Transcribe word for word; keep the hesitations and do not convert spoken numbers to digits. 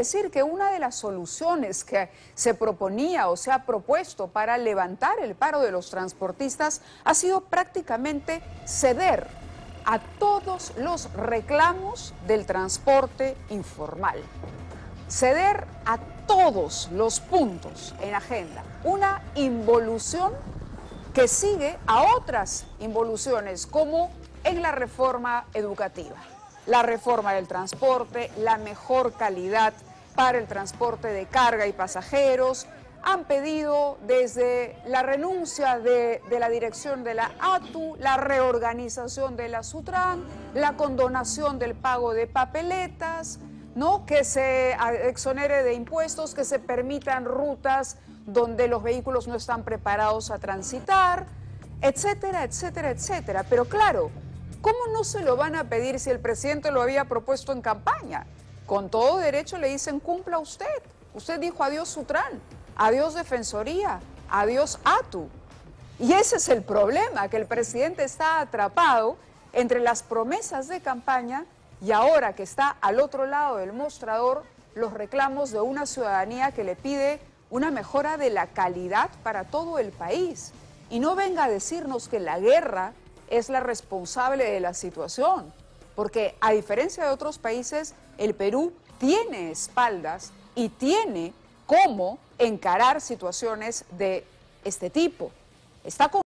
decir que una de las soluciones que se proponía o se ha propuesto para levantar el paro de los transportistas ha sido prácticamente ceder a todos los reclamos del transporte informal. Ceder a todos los puntos en agenda. Una involución que sigue a otras involuciones, como en la reforma educativa, la reforma del transporte, la mejor calidad para el transporte de carga y pasajeros. Han pedido desde la renuncia de, de la dirección de la A T U, la reorganización de la SUTRAN, la condonación del pago de papeletas, ¿no? Que se exonere de impuestos, que se permitan rutas donde los vehículos no están preparados a transitar, etcétera, etcétera, etcétera. Pero claro, ¿cómo no se lo van a pedir si el presidente lo había propuesto en campaña? Con todo derecho le dicen, cumpla usted. Usted dijo adiós SUTRAN, adiós Defensoría, adiós A T U. Y ese es el problema, que el presidente está atrapado entre las promesas de campaña y ahora que está al otro lado del mostrador, los reclamos de una ciudadanía que le pide una mejora de la calidad para todo el país. Y no venga a decirnos que la guerra es la responsable de la situación, porque a diferencia de otros países, el Perú tiene espaldas y tiene cómo encarar situaciones de este tipo. Está con